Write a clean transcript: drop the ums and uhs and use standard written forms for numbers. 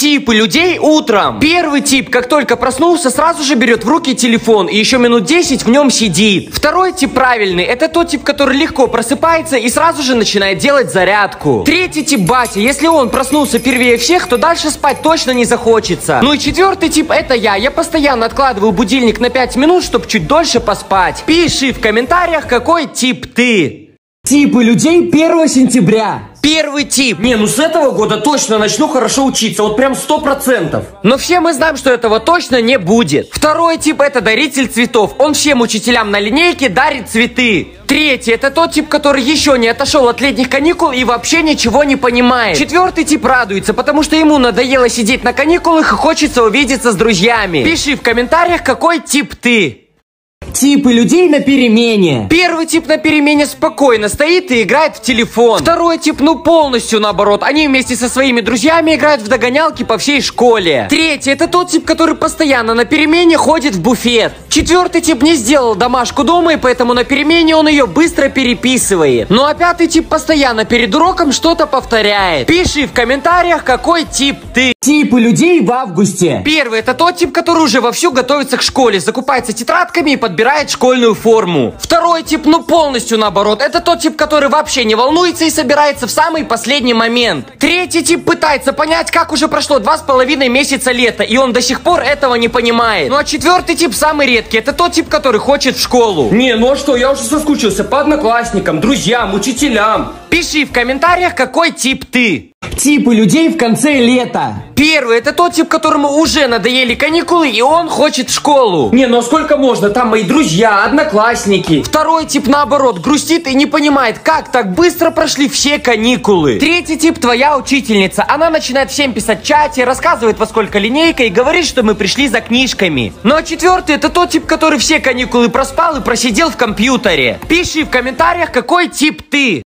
Типы людей утром. Первый тип, как только проснулся, сразу же берет в руки телефон и еще минут 10 в нем сидит. Второй тип правильный, это тот тип, который легко просыпается и сразу же начинает делать зарядку. Третий тип батя, если он проснулся первее всех, то дальше спать точно не захочется. Ну и четвертый тип это я постоянно откладываю будильник на 5 минут, чтобы чуть дольше поспать. Пиши в комментариях, какой тип ты. Типы людей 1 сентября. Первый тип. Не, ну с этого года точно начну хорошо учиться, вот прям 100%. Но все мы знаем, что этого точно не будет. Второй тип это даритель цветов. Он всем учителям на линейке дарит цветы. Третий это тот тип, который еще не отошел от летних каникул и вообще ничего не понимает. Четвертый тип радуется, потому что ему надоело сидеть на каникулах и хочется увидеться с друзьями. Пиши в комментариях, какой тип ты. Типы людей на перемене. Первый тип на перемене спокойно стоит и играет в телефон. Второй тип, ну полностью наоборот. Они вместе со своими друзьями играют в догонялки по всей школе. Третий, это тот тип, который постоянно на перемене ходит в буфет. Четвертый тип не сделал домашку дома, и поэтому на перемене он ее быстро переписывает. Ну а пятый тип постоянно перед уроком что-то повторяет. Пиши в комментариях, какой тип ты. Типы людей в августе. Первый, это тот тип, который уже вовсю готовится к школе, закупается тетрадками и подбирает школьную форму. Второй тип, ну полностью наоборот, это тот тип, который вообще не волнуется и собирается в самый последний момент. Третий тип пытается понять, как уже прошло 2,5 месяца лета, и он до сих пор этого не понимает. Ну а четвертый тип самый редкий, это тот тип, который хочет в школу. Не, ну а что, я уже соскучился по одноклассникам, друзьям, учителям. Пиши в комментариях, какой тип ты. Типы людей в конце лета. Первый, это тот тип, которому уже надоели каникулы, и он хочет в школу. Не, ну а сколько можно? Там мои друзья, одноклассники. Второй тип, наоборот, грустит и не понимает, как так быстро прошли все каникулы. Третий тип, твоя учительница. Она начинает всем писать в чате, рассказывает, во сколько линейка, и говорит, что мы пришли за книжками. Ну а четвертый, это тот тип, который все каникулы проспал и просидел в компьютере. Пиши в комментариях, какой тип ты.